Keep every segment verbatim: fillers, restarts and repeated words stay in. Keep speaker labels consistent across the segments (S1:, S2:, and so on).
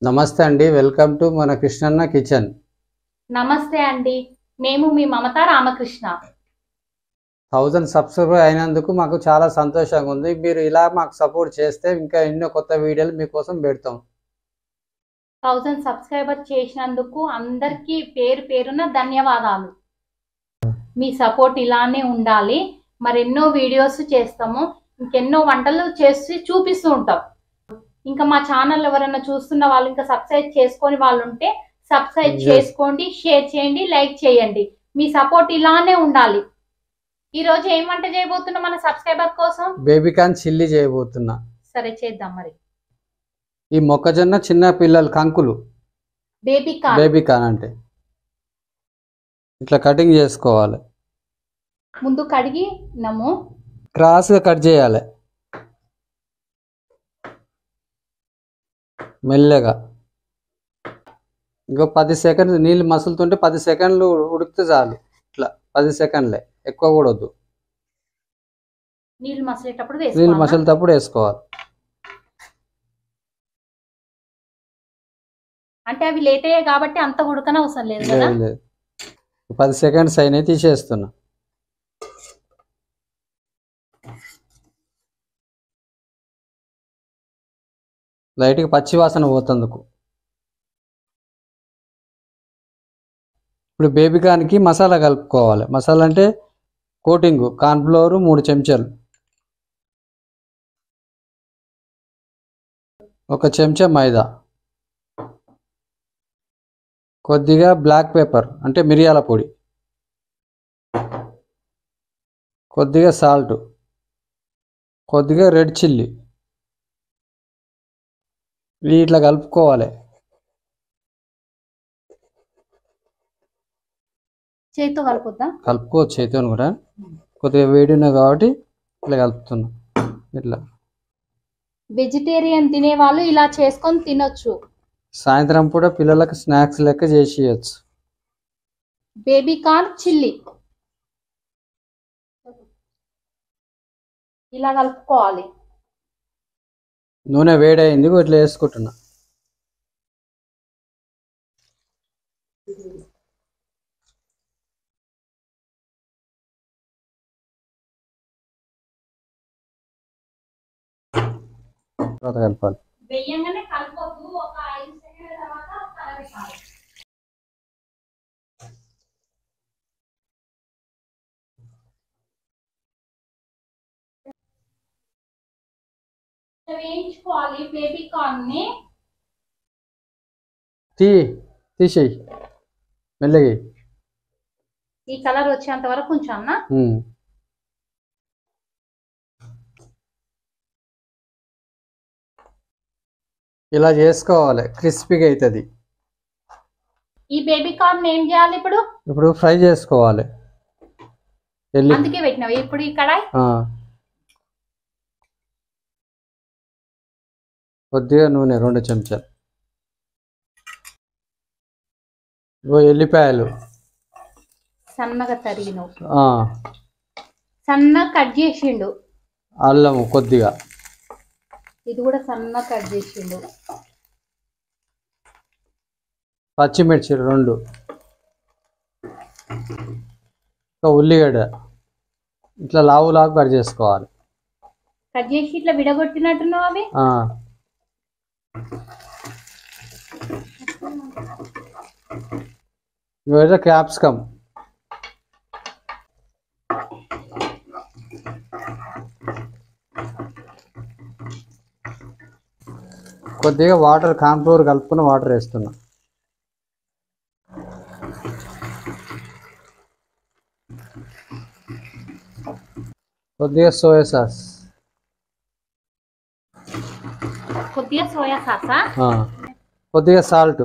S1: నమస్తే అండి, welcome to మన కృష్ణన్న కిచెన్.
S2: నమస్తే అండి, మేము మీ మమత రామకృష్ణ.
S1: థౌజండ్ సబ్స్క్రైబర్ అయినందుకు మాకు చాలా సంతోషంగా ఉంది. మీరు ఇలా మాకు సపోర్ట్ చేస్తే ఇంకా ఎన్నో కొత్త వీడియోలు మీకోసం పెడతాం.
S2: థౌజండ్ సబ్స్క్రైబర్ చేసినందుకు అందరికీ పేరు పేరున ధన్యవాదాలు. మీ సపోర్ట్ ఇలానే ఉండాలి. మరెన్నో వీడియోస్ చేస్తాము, ఇంకెన్నో వంటలు చేసి చూపిస్తూ ఉంటాం. ఇంకా మా ఛానల్ ఎవరైనా చూస్తున్న వాళ్ళు ఇంకా సబ్స్క్రైబ్ చేసుకొని వాళ్ళు ఉంటే సబ్స్క్రైబ్ చేసుకోండి, షేర్ చేయండి, లైక్ చేయండి. మీ సపోర్ట్ ఇలానే ఉండాలి. ఈ రోజు ఏం వంట చేయబోతున్నా మన సబ్స్క్రైబర్ కోసం?
S1: బేబీకార్న్ చిల్లీ చేయబోతున్నా.
S2: సరే చేద్దాం. మరి
S1: ఈ మొక్కజొన్న చిన్న పిల్లలు కంకులు
S2: బేబీకార్న్
S1: బేబీకార్న్ అంటే ఇట్లా కటింగ్ చేసుకోవాలి.
S2: ముందు కడిగి నమ్ము
S1: క్రాస్గా కట్ చేయాలి, మెల్లగా. ఇంకో పది సెకండ్లు నీళ్ళు మసులుతుంటే పది సెకండ్లు ఉడికితే చాలు. ఇట్లా పది సెకండ్లే, ఎక్కువ కూడా వద్దు.
S2: నీళ్ళు మసిలేటప్పుడు
S1: నీళ్ళు మసిలేటప్పుడు వేసుకోవాలి.
S2: అంటే అవి లేట్ అయ్యాయి కాబట్టి అంత ఉడకన అవసరం లేదు కదా.
S1: లేదు, పది సెకండ్స్ అయినాయి, తీసేస్తున్నా. లైట్గా పచ్చి వాసన పోతందుకు. ఇప్పుడు బేబీకార్న్కి మసాలా కలుపుకోవాలి. మసాలా అంటే కోటింగ్ కార్న్ఫ్లోర్ మూడు చెంచాలు, ఒక చెంచా మైదా, కొద్దిగా బ్లాక్ పెప్పర్ అంటే మిరియాల పొడి, కొద్దిగా సాల్ట్, కొద్దిగా రెడ్ చిల్లీ. ఇట్లా కలుపుకోవాలి.
S2: చేతితో కలుపుద్దా?
S1: కలుపుకోవచ్చు చేతితో కూడా, కొద్దిగా వేడి ఉన్నాయి కాబట్టి ఇట్లా కలుపుతున్నా. ఇట్లా
S2: వెజిటేరియన్ తినే వాళ్ళు ఇలా చేసుకొని తినొచ్చు.
S1: సాయంత్రం పూట పిల్లలకు స్నాక్స్ లెక్క చేసేయచ్చు.
S2: బేబీకార్న్ చిల్లీ ఇలా కలుపుకోవాలి.
S1: నూనె వేడైంది, ఇట్లా వేసుకుంటున్నా. తర్వాత కలపాలి.
S2: వేయంగానే కలపొద్దు, ఒక ఐదు సెకండ్ల తర్వాత కలపాలి. వేయించుకోవాలి బేబీకార్న్ ని.
S1: తీ తీసేయి మెల్లగా.
S2: ఈ కలర్ వచ్చేంత వరకు ఉంచానా?
S1: ఇలా చేసుకోవాలి, క్రిస్పీగా అవుతుంది.
S2: ఈ బేబీకార్న్ ఏం చేయాలి ఇప్పుడు?
S1: ఇప్పుడు ఫ్రై చేసుకోవాలి.
S2: అందుకే పెట్టినావు ఇప్పుడు ఈ కడాయి.
S1: కొద్దిగా నూనె రెండు చెంచాలు, ఎల్లిపాయలు
S2: సన్నగా తరిగినవు, సన్నగా కట్ చేసిండు.
S1: అల్లము కొద్దిగా,
S2: ఇది కూడా సన్నగా కట్ చేసిండు.
S1: పచ్చిమిర్చి రెండు, ఉల్లిగడ్డ ఇట్లా లావు లావు కట్ చేసుకోవాలి.
S2: కట్ చేసి ఇట్లా విడగొట్టినట్టున్నావు అవి.
S1: క్యాప్సికమ్, కొద్దిగా వాటర్ కార్న్ఫ్లోర్ కలుపుకున్న వాటర్ వేస్తున్నా. కొద్దిగా సోయా సాస్,
S2: కొద్దిగా సోయా సాసా,
S1: కొద్దిగా సాల్ట్,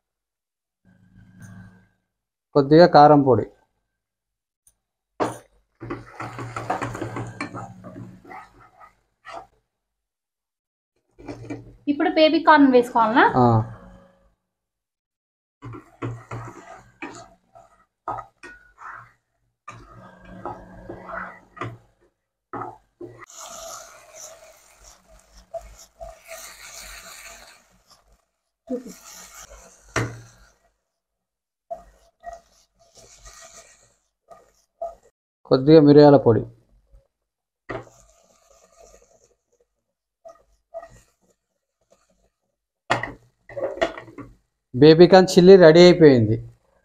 S1: కొద్దిగా కారం పొడి.
S2: ఇప్పుడు బేబీకార్న్ వేసుకోవాలనా?
S1: కొద్దిగా మిరియాల పొడి, బేబీ కార్న్ చిల్లీ రెడీ అయిపోయింది.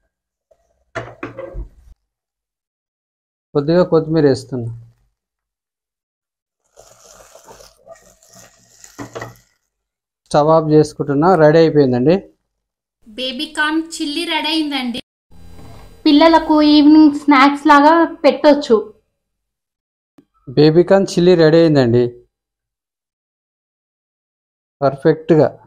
S1: కొద్దిగా కొత్తిమీర వేస్తున్నా. స్టవ్ ఆఫ్ చేసుకుంటున్నా. రెడీ అయిపోయిందండి.
S2: బేబీ కార్న్ చిల్లీ రెడీ అయిందండి. పిల్లలకు ఈవినింగ్ స్నాక్స్ లాగా పెట్టొచ్చు.
S1: బేబీ కార్న్ చిల్లీ రెడీ అయిందండి పర్ఫెక్ట్గా.